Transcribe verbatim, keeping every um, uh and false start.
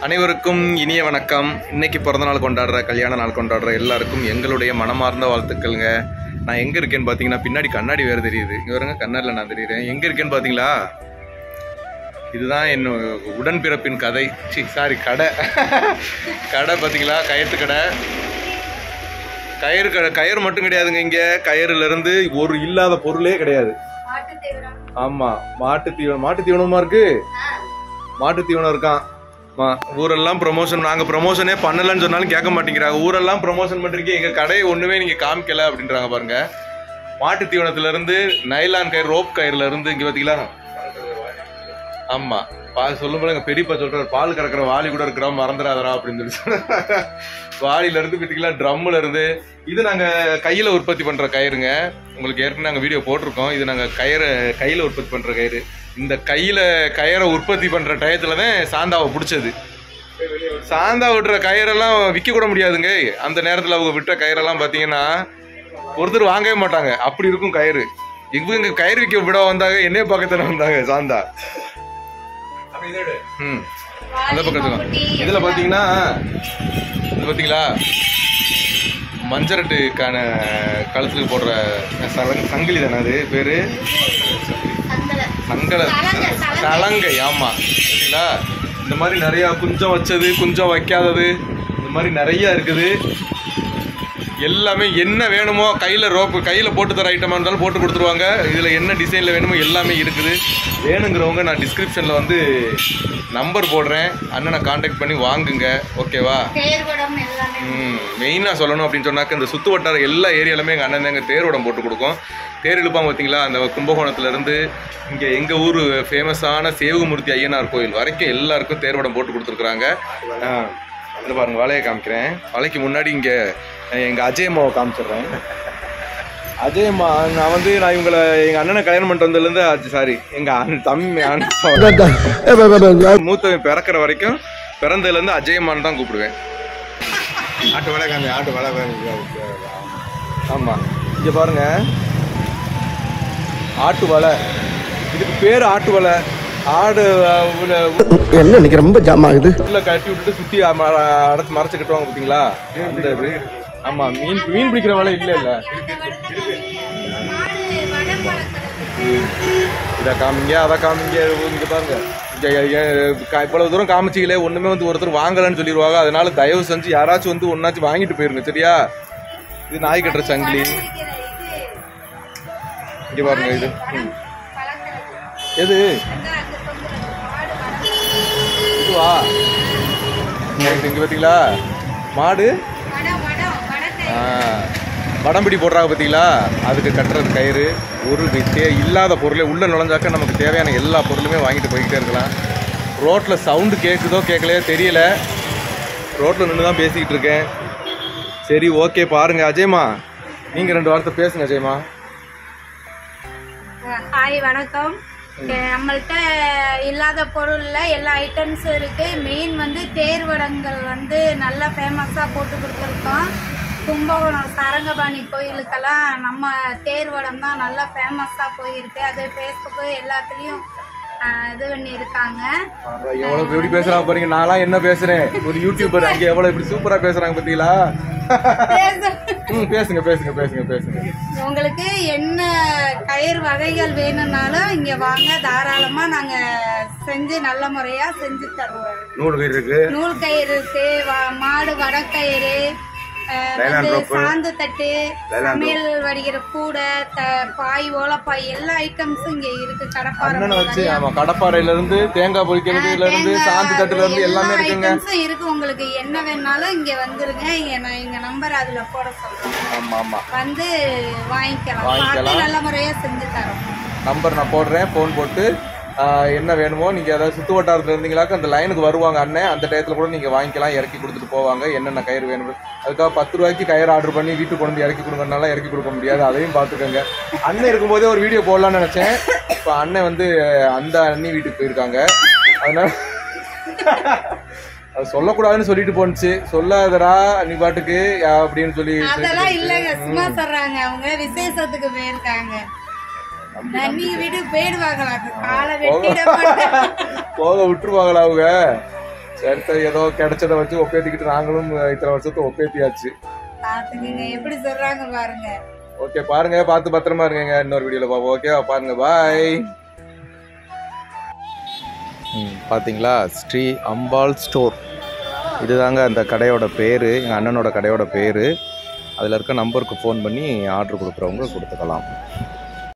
அனைவருக்கும் இனிய வணக்கம். இன்னைக்கு பிறந்த நாள் கொண்டாடுற, கல்யாண நாள் கொண்டாடுற எல்லாருக்கும் எங்களுடைய மனமார்ந்த வாழ்த்துக்கள்ங்க. நான் எங்கே இருக்கேன்னு பார்த்தீங்கன்னா, பின்னாடி கண்ணாடி வேறு தெரியுது. இங்கே வருங்க, கண்ணாடியில் நான் தெரியுறேன். எங்கே இருக்கேன்னு பார்த்தீங்களா? இதுதான் என் உடன்பிறப்பின் கதை. சி சாரி கடை கடை பார்த்தீங்களா? கயிற்று கடை. கயிறு கடை கயிறு மட்டும் கிடையாதுங்க. இங்கே கயிறுலேருந்து ஒரு இல்லாத பொருளே கிடையாது. ஆமாம், மாட்டு தீவனம். மாட்டு தீவனமா இருக்கு. மாட்டு தீவனம் இருக்கான். ஊரெல்லாம் ப்ரொமோஷன். நாங்கள் ப்ரொமோஷனே பண்ணலன்னு சொன்னாலும் கேட்க மாட்டேங்கிறாங்க. ஊரெல்லாம் ப்ரொமோஷன் பண்ணுறீங்க, எங்கள் கடையை ஒன்றுமே நீங்கள் காமிக்கல அப்படின்றாங்க பாருங்க. மாட்டு தீவனத்துலேருந்து நைலான் கயிறு, ரோப் கயிறுலேருந்து இங்கே பார்த்தீங்களா? ஆமாம், பால் சொல்லும்போது எங்கள் பெரியப்பா சொல்கிறார், பால் கறக்கிற வாளி கூட இருக்கிறா, மறந்துடாதரா அப்படின்னு சொல்லி சொல்ல. வாளியிலேருந்து பார்த்தீங்களா, ட்ரம்மில் இருந்து. இது நாங்கள் கையில் உற்பத்தி பண்ணுற கயிறுங்க. உங்களுக்கு ஏற்கனவே நாங்கள் வீடியோ போட்டிருக்கோம். இது நாங்கள் கயிறு கையில் உற்பத்தி பண்ணுற கயிறு. இந்த கையில் கயிறை உற்பத்தி பண்ணுற டயத்தில் தான் சாந்தாவை பிடிச்சது. சாந்தா விட்டுற கயிறெல்லாம் விற்க கூட முடியாதுங்க. அந்த நேரத்தில் அவங்க விட்ட கயிறெல்லாம் பார்த்தீங்கன்னா ஒருத்தர் வாங்கவே மாட்டாங்க. அப்படி இருக்கும் கயிறு. இவங்க கயிறு விற்க விட வந்தாங்க, என்னைய பக்கத்தில் வந்தாங்க சாந்தா. ம் அந்த பக்கத்துல இதில் பார்த்தீங்கன்னா, இது பார்த்தீங்களா, மஞ்சரட்டுக்கான கழுத்துக்கு போடுற சங்கிலி தானே அது பேர்? சங்கல சலங்கை. ஆமாம், சரிங்களா? இந்த மாதிரி நிறையா குஞ்சம் வச்சது, குஞ்சம் வைக்காதது, இந்த மாதிரி நிறையா இருக்குது. எல்லாமே என்ன வேணுமோ கையில் ரோப்பு கையில் போட்டு தர ஐட்டமாக இருந்தாலும் போட்டு கொடுத்துருவாங்க. இதில் என்ன டிசைனில் வேணுமோ எல்லாமே இருக்குது. வேணுங்கிறவங்க நான் டிஸ்கிரிப்ஷனில் வந்து நம்பர் போடுறேன், அண்ணனை காண்டாக்ட் பண்ணி வாங்குங்க. ஓகேவா? ம் மெயினாக சொல்லணும் அப்படின்னு சொன்னாக்க, இந்த சுற்று வட்டார எல்லா ஏரியாலுமே எங்கள் அண்ணன் எங்கள் தேர்வடம் போட்டு கொடுக்கும். தேர் இழுப்பாங்க பார்த்தீங்களா? அந்த கும்பகோணத்துலேருந்து இங்கே எங்கள் ஊர் ஃபேமஸான சேவுமூர்த்தி ஐயனார் கோயில் வரைக்கும் எல்லாருக்கும் தேர்வடம் போட்டு கொடுத்துருக்குறாங்க. இது பாருங்க, வலையை காமிக்கிறேன். வலைக்கு முன்னாடி இங்கே எங்கள் அஜயம்மாவை காமிச்சிடுறேன். அஜயம்மா, நான் வந்து நான் இவங்களை எங்கள் அண்ணனை கல்யாணம் பண்ணிட்டு வந்ததுலேருந்து, சாரி எங்கள் தம்பி மூத்தவன் பிறக்கிற வரைக்கும், பிறந்ததுலேருந்து அஜயம்மான்னு தான் கூப்பிடுவேன். ஆட்டு வலை காமி, ஆட்டு வலை. ஆமாம், இங்கே பாருங்க, ஆட்டு வலை. இதுக்கு பேர் ஆட்டு வலை. ஆடு என்ன இன்னைக்கு ரொம்ப ஜாம் ஆகுது. உள்ள கட்டி விட்டுட்டு சுற்றி அடைச்சு மறைச்சு கட்டுவாங்க பார்த்தீங்களா? அந்த இது. ஆமாம், மீன் மீன் பிடிக்கிற வலை இல்லை இல்லை. இதை காமிங்க, அதை காமிங்க. இங்கே பாருங்க, இவ்வளவு தூரம் காமிச்சிங்களே, ஒன்றுமே வந்து ஒருத்தர் வாங்கலன்னு சொல்லிடுவாங்க. அதனால தயவு செஞ்சு யாராச்சும் வந்து ஒன்னாச்சும் வாங்கிட்டு போயிருங்க, சரியா? இது நாய் கட்டுற சங்கிலி. இங்கே பாருங்க, இது எது? இதுவா? இங்கே பார்த்தீங்களா மாடு? வடம்பிடி போடுறாங்க பார்த்தீங்களா? அதுக்கு கட்டுறது கயிறு. ஒரு தே இல்லாத பொருளே உள்ளே நுழைஞ்சாக்க நமக்கு தேவையான எல்லா பொருளுமே வாங்கிட்டு போய்கிட்டே இருக்கலாம். ரோட்டில் சவுண்டு கேட்குதோ கேட்கலையோ தெரியல, ரோட்டில் நின்று தான் பேசிக்கிட்டு இருக்கேன். சரி, ஓகே. பாருங்கள் அஜயம்மா, நீங்கள் ரெண்டு வார்த்தை பேசுங்க அஜயம்மா. ஹாய், வணக்கம். நம்மள்கிட்ட இல்லாத பொருள்ல எல்லா ஐட்டம்ஸும் இருக்கு. மெயின் வந்து தேர்வடங்கள் வந்து நல்லா ஃபேமஸா போட்டு கொடுத்துருக்கோம். கும்பகோணம் சாரங்கபாணி கோயிலுக்கெல்லாம் நம்ம தேர்வடம் தான் நல்லா ஃபேமஸா போயிருக்கு. அது ஃபேஸ்புக்கு எல்லாத்துலயும் இது பண்ணி இருக்காங்க. எவ்வளவு எப்படி பேசுறாங்க பாருங்க. நான்லாம் என்ன பேசுறேன், ஒரு யூடியூபர் அங்கே எவ்வளவு இப்படி சூப்பரா பேசுறாங்க பாத்தீங்களா? பேசுங்க பேசுங்க பேசுங்க பேசுங்க. உங்களுக்கு என்ன கயிறு வகைகள் வேணும்னாலும் இங்க வாங்க, தாராளமா நாங்க செஞ்சு நல்ல முறையா செஞ்சு தருவோம். நூல் கயிறு இருக்கு, நூல் கயிறு இருக்கு, மாடு வடக்கயிறு, சாந்து தட்டு, சமையல் வடிகிற கூடை, பாய், ஓலப்பாய், எல்லா ஐட்டம்ஸும் இங்க இருக்கு. கடப்பாறை வச்சு, ஆமா, கடப்பாறையில இருந்து தேங்காய் பொரிக்கிறதுல இருந்து சாந்து தட்டுல இருந்து எல்லாமே இருக்குங்க. இருக்கு. உங்களுக்கு என்ன வேணாலும் இங்க வந்துருங்க. எங்க நம்பர் அதுல போட சொல்றோம். ஆமா ஆமா, வந்து வாங்கிக்கலாம். நல்ல முறையா செஞ்சு தரோம். நம்பர் நான் போடுறேன், போன் போட்டு என்ன வேணுமோ நீங்கள் ஏதாவது சுற்று வட்டாரத்தில் இருந்தீங்களாக்க அந்த லைனுக்கு வருவாங்க அண்ணன். அந்த டயத்தில் கூட நீங்கள் வாங்கிக்கலாம், இறக்கி கொடுத்துட்டு போவாங்க. என்னென்ன கயிறு வேணும், அதுக்காக பத்து ரூபாய்க்கு கயிறு ஆர்டர் பண்ணி வீட்டுக்கு கொண்டு வந்து இறக்கி கொடுங்கறனால இறக்கி கொடுக்க முடியாது. அதையும் பார்த்துக்கோங்க. அண்ணன் இருக்கும்போதே ஒரு வீடியோ போடலான்னு நினச்சேன். இப்போ அண்ணன் வந்து அந்த அண்ணி வீட்டுக்கு போயிருக்காங்க. அதனால அது சொல்லக்கூடாதுன்னு சொல்லிட்டு போனுச்சு. சொல்லாதரா நீ பாட்டுக்கு அப்படின்னு சொல்லி. அதெல்லாம் இல்லைங்க, சும்மா சொல்றாங்க. அவங்க விசேஷத்துக்கு போயிருக்காங்க. போக விட்டுருவாங்களா அவங்க? சரி சரி ஏதோ கிடைச்சதை வச்சு ஒப்பேத்திக்கிட்டு நாங்களும் இத்தனை வருஷத்தை ஒப்பேத்தியாச்சு. பாத்துக்கங்க எப்படி சொல்றாங்க பாருங்க. ஓகே பாருங்க, பார்த்து பத்திரமா இருங்க. இன்னொரு வீடியோல பாப்போம். ஓகே பாருங்க, பாய். ம் பாத்தீங்களா, ஸ்ரீ அம்பாள் ஸ்டோர் இதுதாங்க அந்த கடையோட பேர், எங்கள் அண்ணனோட கடையோட பேர். அதில் இருக்க நம்பருக்கு ஃபோன் பண்ணி ஆர்டர் கொடுக்குறவங்க கொடுத்துக்கலாம்.